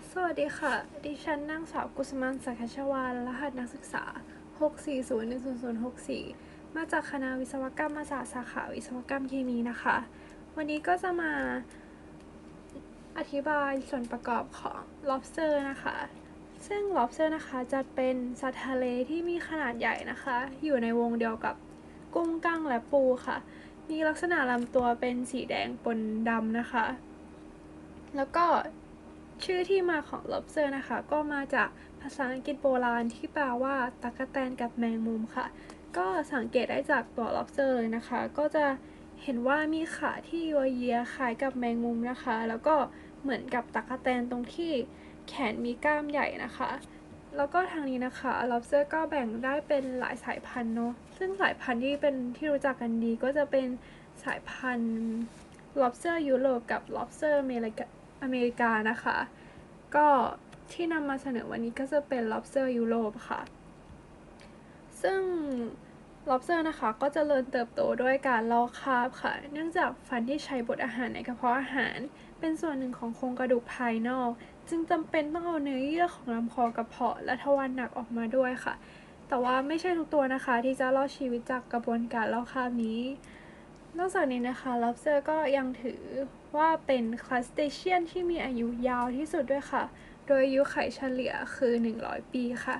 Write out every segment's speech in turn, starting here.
สวัสดีค่ะ ดิฉันนางสาวกุสมานสักชวาลรหัสนักศึกษา 6401064 มาจากคณะวิศวกรรมศาสตร์สาขาวิศวกรรมเคมีนะคะ วันนี้ก็จะมาอธิบายส่วนประกอบของ lobster นะคะ ซึ่ง lobster นะคะจะเป็นสัตว์ทะเลที่มีขนาดใหญ่นะคะ อยู่ในวงเดียวกับกุ้งกั้งและปูค่ะ มีลักษณะลำตัวเป็นสีแดงปนดำนะคะ แล้วก็ชื่อที่มาของ lobster นะคะก็มาจากภาษาอังกฤษโบราณที่แปลว่าตั๊กแตนกับแมงมุมค่ะก็สังเกตได้จากตัว lobster เลยนะคะก็จะเห็นว่ามีขาที่ยัวเยียคล้ายกับแมงมุมนะคะแล้วก็เหมือนกับตั๊กแตนตรงที่แขนมีกล้ามใหญ่นะคะแล้วก็ทางนี้นะคะ lobster ก็แบ่งได้เป็นหลายสายพันธุ์เนาะซึ่งสายพันธุ์ที่เป็นที่รู้จักกันดีก็จะเป็นสายพันธุ์ lobster ยุโรปกับ lobster อเมริกานะคะก็ที่นำมาเสนอวันนี้ก็จะเป็น lobster ยุโรปค่ะซึ่ง lobster นะคะก็จเจริญเติบโตด้วยการลอกคราบค่ะเนื่องจากฟันที่ใช้บดอาหารในกระเพาะอาหารเป็นส่วนหนึ่งของโครงกระดูกภายนอกจึงจำเป็นต้องเอาเนื้อเยื่อของลำคอกระเพาะและทวารหนักออกมาด้วยค่ะแต่ว่าไม่ใช่ทุกตัวนะคะที่จะรอดชีวิตจากกระบวนการลอกคราบนี้นอกจากนี้นะคะ lobster ก็ยังถือว่าเป็นครัสเตเชียนที่มีอายุยาวที่สุดด้วยค่ะโดยอายุไขเฉลี่ยคือ100 ปีค่ะ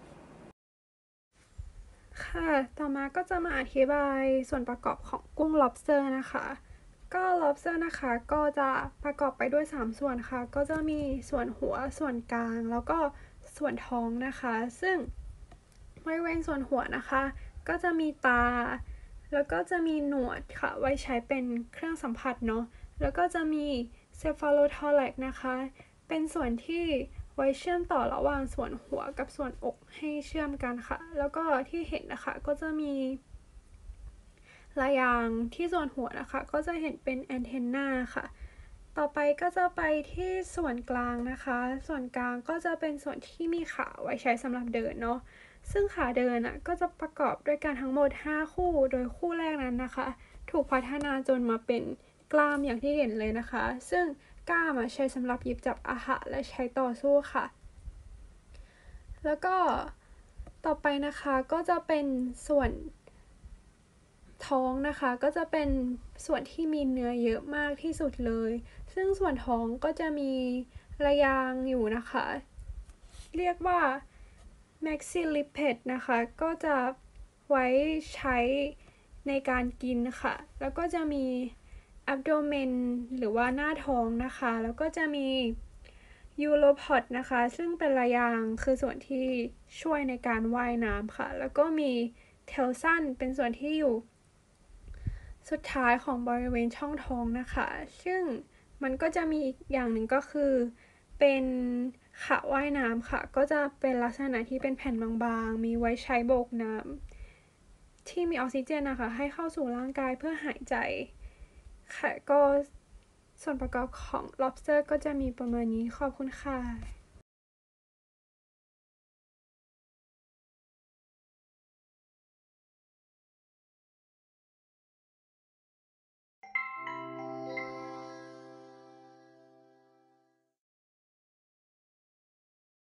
ค่ะต่อมาก็จะมาอธิบายส่วนประกอบของกุ้ง lobster นะคะก็ lobster นะคะก็จะประกอบไปด้วย3ส่วนค่ะก็จะมีส่วนหัวส่วนกลางแล้วก็ส่วนท้องนะคะซึ่งบริเวณส่วนหัวนะคะก็จะมีตาแล้วก็จะมีหนวดค่ะไว้ใช้เป็นเครื่องสัมผัสเนาะแล้วก็จะมี cephalothorax นะคะเป็นส่วนที่ไว้เชื่อมต่อระหว่างส่วนหัวกับส่วนอกให้เชื่อมกันค่ะแล้วก็ที่เห็นนะคะก็จะมีระยางที่ส่วนหัวนะคะก็จะเห็นเป็นแอนเทนนาค่ะต่อไปก็จะไปที่ส่วนกลางนะคะส่วนกลางก็จะเป็นส่วนที่มีขาไว้ใช้สำหรับเดินเนาะซึ่งขาเดินก็จะประกอบด้วยกันทั้งหมด5คู่โดยคู่แรกนั้นนะคะถูกพัฒนาจนมาเป็นกล้ามอย่างที่เห็นเลยนะคะซึ่งกล้ามใช้สำหรับหยิบจับอาหารและใช้ต่อสู้ค่ะแล้วก็ต่อไปนะคะก็จะเป็นส่วนท้องนะคะก็จะเป็นส่วนที่มีเนื้อเยอะมากที่สุดเลยซึ่งส่วนท้องก็จะมีระยางอยู่นะคะเรียกว่า maxilliped นะคะก็จะไว้ใช้ในการกินค่ะแล้วก็จะมี abdomen หรือว่าหน้าท้องนะคะแล้วก็จะมี uropod นะคะซึ่งเป็นระยางคือส่วนที่ช่วยในการว่ายน้ำค่ะแล้วก็มี tailson เป็นส่วนที่อยู่สุดท้ายของบริเวณช่องท้องนะคะซึ่งมันก็จะมีอีกอย่างหนึ่งก็คือเป็นขาว่ายน้ำค่ะก็จะเป็นลักษณะที่เป็นแผ่นบางๆมีไว้ใช้โบกน้ำที่มีออกซิเจนนะคะให้เข้าสู่ร่างกายเพื่อหายใจค่ะก็ส่วนประกอบของ lobster ก็จะมีประมาณนี้ขอบคุณค่ะ